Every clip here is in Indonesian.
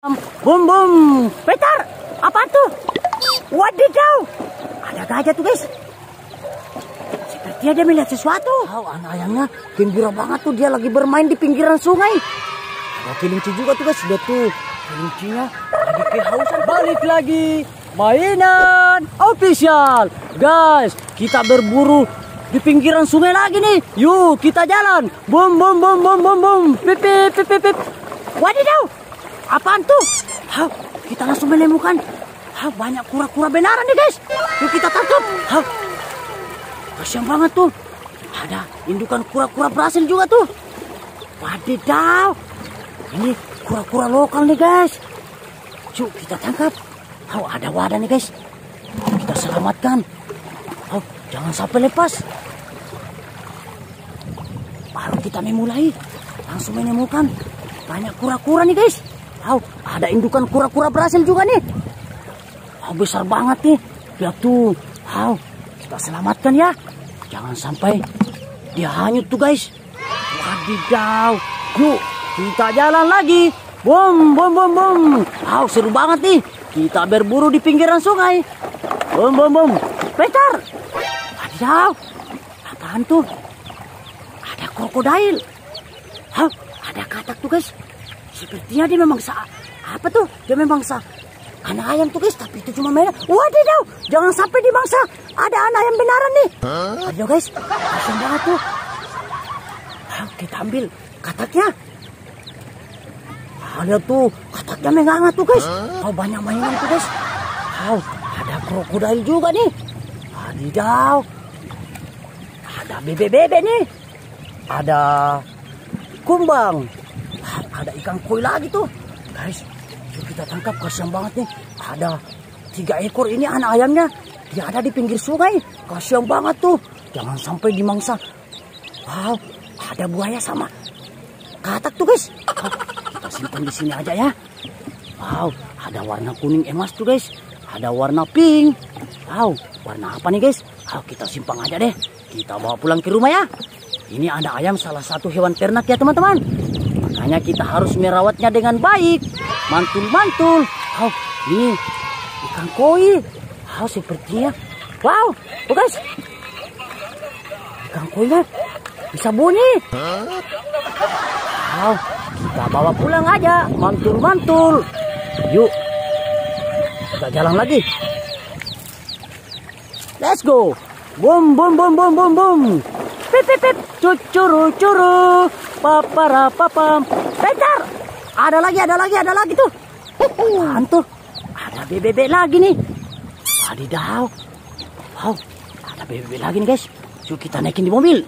Bum bum. Peter, apa tuh? Wadidaw, ada gajah tuh guys. Sepertinya dia melihat sesuatu. Anak ayamnya gembira banget tuh, dia lagi bermain di pinggiran sungai. Ada kelinci juga tuh guys, sudah tuh. Kelincinya lagi kehausan. Balik lagi, mainan official. Guys, kita berburu di pinggiran sungai lagi nih. Yuk kita jalan. Bum bum bum bum bum bum. Pip pip pip pip. Wadidaw, apaan tuh? Kita langsung menemukan banyak kura-kura benaran nih guys. Yuk kita tangkap. Kasian banget tuh. Ada indukan kura-kura Brasil juga tuh. Wadidaw, ini kura-kura lokal nih guys. Yuk kita tangkap. Ada wadah nih guys. Kita selamatkan. Jangan sampai lepas. Baru kita memulai, langsung menemukan banyak kura-kura nih guys. Ada indukan kura-kura Brasil juga nih. Besar banget nih. Lihat tuh. Kita selamatkan ya. Jangan sampai dia hanyut tuh guys. Wadidaw. Yuk kita jalan lagi. Bum bum bum bum. Seru banget nih. Kita berburu di pinggiran sungai. Bum bum bum. Peter. Wadidaw. Apaan tuh? Ada krokodil. Ada katak tuh guys. Sepertinya dia memangsa. Apa tuh? Dia memangsa anak ayam tuh guys. Tapi itu cuma mainan. Wadidaw. Jangan sampai dimangsa. Ada anak ayam benaran nih. Ayo guys. Kasian banget tuh. Kita ambil kataknya. Lihat tuh. Kataknya menganga tuh guys. Banyak mainan tuh guys. Ada krokodil juga nih. Wadidaw. Ada bebek-bebek nih. Ada kumbang. Ada ikan koi lagi tuh. Guys, yuk kita tangkap. Kasian banget nih. Ada 3 ekor ini anak ayamnya. Dia ada di pinggir sungai. Kasian banget tuh. Jangan sampai dimangsa. Ada buaya sama katak tuh guys. Kita simpan di sini aja ya. Ada warna kuning emas tuh guys. Ada warna pink. Warna apa nih guys? Kita simpang aja deh. Kita bawa pulang ke rumah ya. Ini anak ayam salah satu hewan ternak ya teman-teman. Makanya kita harus merawatnya dengan baik. Mantul-mantul. Ini ikan koi. Sepertinya. Wow, guys. Ikan koinya bisa bunyi. Kita bawa pulang aja. Mantul-mantul. Yuk. Kita jalan lagi. Let's go. Bum bum bum bum bum bum. Pip pip pip. Cucuru curu. Papara papam. Peter. Ada lagi tuh. Mantul. Ada bebek lagi nih. Wadidaw. Ada bebek lagi nih guys. Yuk kita naikin di mobil.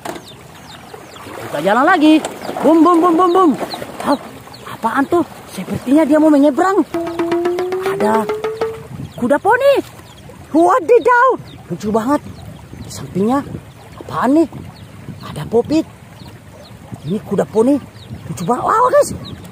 Kita jalan lagi. Bum bum bum bum bum. Apaan tuh? Sepertinya dia mau menyeberang. Ada kuda poni. Wadidaw. Lucu banget. Di sampingnya apaan nih? Ada popit. Ini kuda poni. Lucu banget. Wow guys.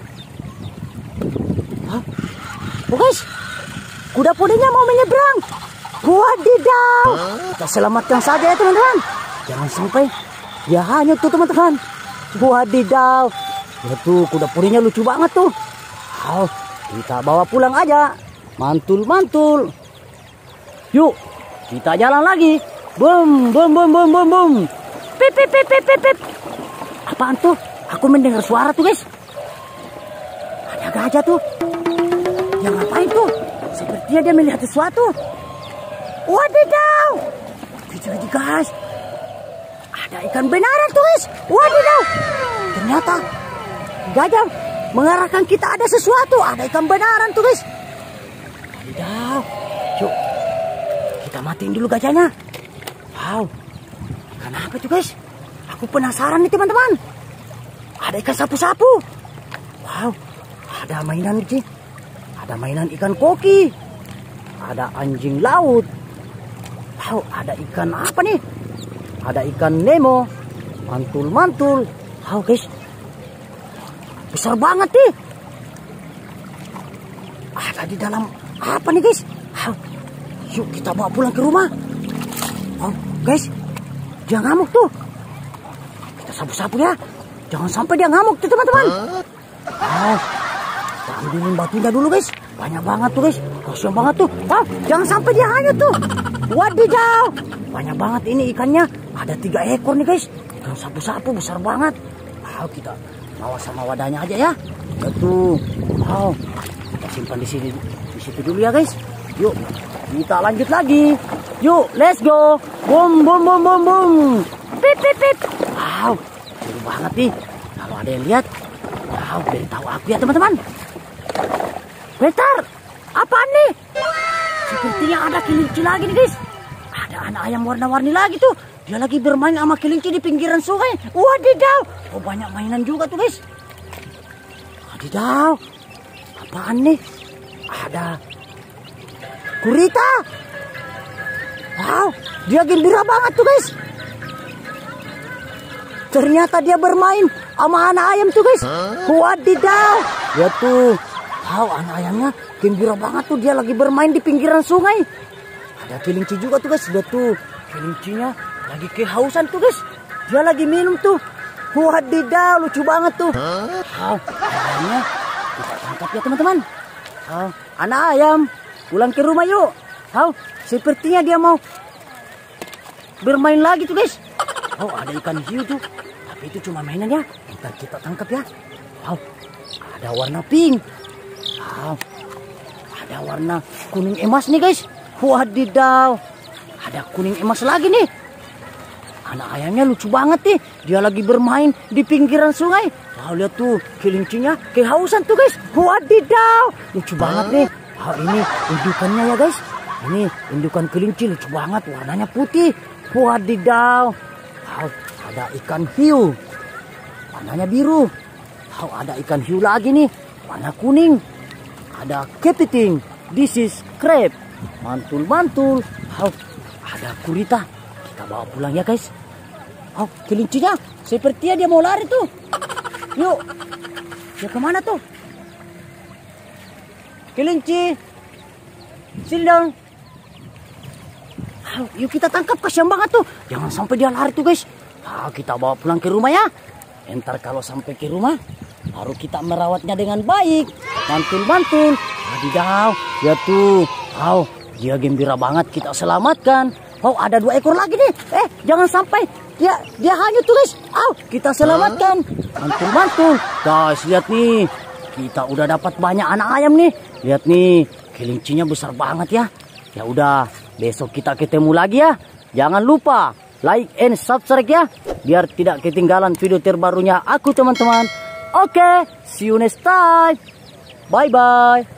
Guys. Kuda poninya mau menyeberang. Wadidaw. Kita selamatkan saja ya teman-teman. Jangan sampai dia hanyut tuh teman-teman. Wadidaw. Ya tuh kuda poninya lucu banget tuh. Kita bawa pulang aja. Mantul-mantul. Yuk. Kita jalan lagi. Bum bum bum bum bum bum. Pip pip pip pip pip pip. Apaan tuh? Aku mendengar suara tuh guys. Ada gajah tuh. Dia ngapain tuh? Sepertinya dia melihat sesuatu. Wadidaw. Jadi guys. Ada ikan benaran tuh guys. Wadidaw. Ternyata gajah mengarahkan kita ada sesuatu. Ada ikan benaran tuh guys. Wadidaw. Yuk. Kita matiin dulu gajahnya. Kenapa tuh guys? Aku penasaran nih teman-teman. Ada ikan sapu-sapu. Ada mainan nih. Ada mainan ikan koki. Ada anjing laut. Ada ikan apa nih? Ada ikan Nemo. Mantul-mantul. Guys. Besar banget nih. Ada di dalam apa nih guys? Yuk kita bawa pulang ke rumah. Guys. Dia ngamuk tuh. Kita sapu-sapu ya. Jangan sampai dia ngamuk tuh teman-teman. Kita ambilin batunya dulu guys. Banyak banget tuh guys. Kasian banget tuh. Ah, jangan sampai dia hanyut tuh. Wadidaw. Banyak banget ini ikannya. Ada 3 ekor nih guys. Ikan sapu-sapu besar banget. Wow, kita bawa sama wadahnya aja ya. Tuh. Wow. Kita simpan di sini, di situ dulu ya guys. Yuk, kita lanjut lagi. Yuk, let's go. Boom, boom, boom, boom, boom. Pip, pip, pip. Wow, seru banget nih. Kalau ada yang lihat, wow, beritahu aku ya teman-teman. Bentar, apaan nih? Sepertinya ada kelinci lagi nih guys. Ada anak ayam warna-warni lagi tuh. Dia lagi bermain sama kelinci di pinggiran sungai. Wadidaw. Oh, banyak mainan juga tuh guys. Wadidaw. Apaan nih? Ada gurita. Wow, dia gembira banget tuh guys. Ternyata dia bermain sama anak ayam tuh guys. Wadidaw. Lihat tuh. Wow, anak ayamnya gembira banget tuh. Dia lagi bermain di pinggiran sungai. Ada kelinci juga tuh guys. Lihat tuh. Kelincinya lagi kehausan tuh guys. Dia lagi minum tuh. Wadidaw, lucu banget tuh. Wow, ayamnya kita tangkap ya teman-teman. Wow, anak ayam, pulang ke rumah yuk. Wow, sepertinya dia mau bermain lagi tuh guys. Oh, ada ikan hiu tuh. Tapi itu cuma mainan ya. Ntar kita tangkap ya. Wow, ada warna pink. Wow, ada warna kuning emas nih guys. Wadidaw, ada kuning emas lagi nih. Anak ayamnya lucu banget nih. Dia lagi bermain di pinggiran sungai. Wow, lihat tuh kelincinya kehausan tuh guys. Wadidaw, lucu banget nih. Wow, ini indukannya ya guys. Ini indukan kelinci lucu banget. Warnanya putih. Wadidaw. Wow, ada ikan hiu. Warnanya biru. Wow, ada ikan hiu lagi nih. Warna kuning. Ada kepiting. This is crab. Mantul-mantul. Wow, ada gurita. Kita bawa pulang ya guys. Oh, kelincinya sepertinya dia mau lari tuh. Yuk, dia kemana tuh? Kelinci, sit down. Oh, yuk kita tangkap, kasihan banget tuh. Jangan sampai dia lari tuh guys. Oh, kita bawa pulang ke rumah ya. Entar kalau sampai ke rumah, baru kita merawatnya dengan baik. Mantul-mantul. Wadidaw, ya tuh. Wow, dia gembira banget kita selamatkan. Oh, ada 2 ekor lagi nih. Jangan sampai dia hanyut tuh guys. Kita selamatkan. Mantul-mantul. Guys, lihat nih. Kita udah dapat banyak anak ayam nih. Lihat nih, kelincinya besar banget ya. Ya udah, besok kita ketemu lagi ya. Jangan lupa like and subscribe ya, biar tidak ketinggalan video terbarunya aku teman-teman. Oke, see you next time. Bye bye.